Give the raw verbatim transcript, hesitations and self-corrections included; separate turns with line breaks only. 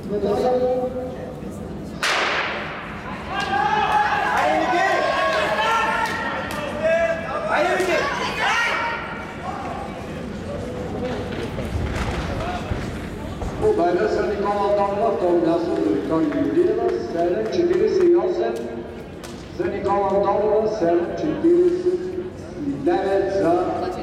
Ванеса Никол Андонова, второ място за Виктория Георгиева, седем четиридесет и осем за Никол Андонова, седем четиридесет и девет за